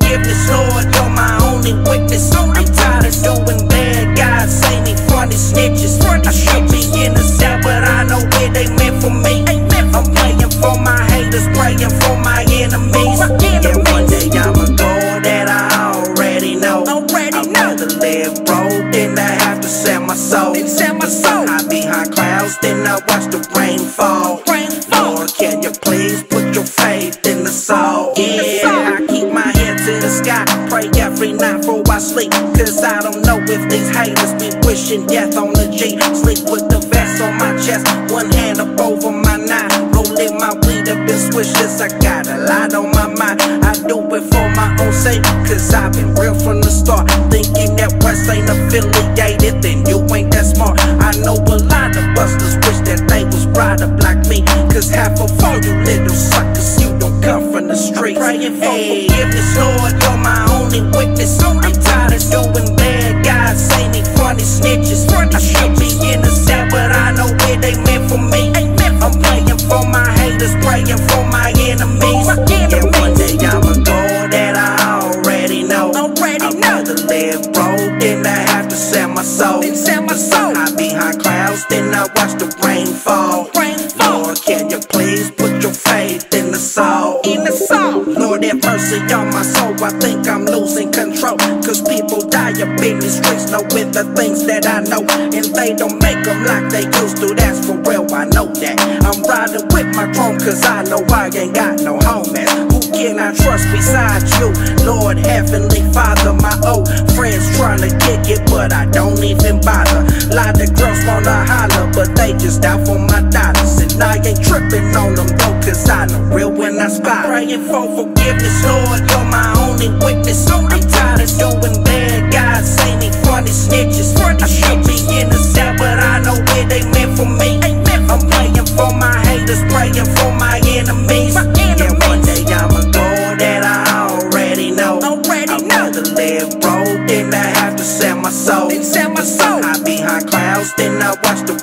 forgiveness, Lord, you're my only witness. I'm tired of doing bad, God save me from these snitches. I should be in the cell, but I know where they meant for me. I'm praying for my haters, praying for my enemies. Yeah, one day I'ma go that I already know. I'd rather live broke than I have to sell my soul. Hide behind clouds, then I watch the rain fall. Lord, can you please put your faith in the soul? Yeah, I keep my head to the sky, pray every night before I sleep, cause I don't know if these haters be wishing death on the G. Sleep with the vest on my chest, one hand up over my nine, rolling my weed up in swishes. I got a lot on my mind, I do it for my own sake, cause I've been real from the start. Thinking that West ain't affiliated, then you ain't that smart. I know a lot of busters wish that they was brighter like me, cause half of all you little suckers, you don't come from the streets. I'm praying for forgiveness, Lord, you're my only witness. I'm tired of doing bad, God save me from these snitches. I should be in the cell, but I know where they meant for me. I'm praying for my haters, praying for my enemies. Yeah, one day I'ma go that I already know. I'd rather live broke than I have to sell my soul. Hide behind clouds, then I watch the rain fall. Lord, can you please put your faith in the soul? Lord, have mercy on my soul, I think I'm losing control, cause people die up in the streets, know with the things that I know, and they don't make them like they used to, that's for real, I know that. I'm riding with my chrome, cause I know I ain't got no homies. Who can I trust besides you? Lord, Heavenly Father, my old friends trying to kick it, but I don't even bother. Lot of girls wanna holler, but they just out for my dollars, and I ain't tripping on them though, cause I know real when I spot. Praying for forgiveness, Lord, you're my only witness. I'm tired of doing bad, God save me from these snitches. I should be in the cell, but I know where they meant for me. I'm praying for my haters, praying for my enemies. Yeah, one day I'ma go that I already know. I'd rather live broke than I have to sell my soul. Hide behind clouds, then I watch the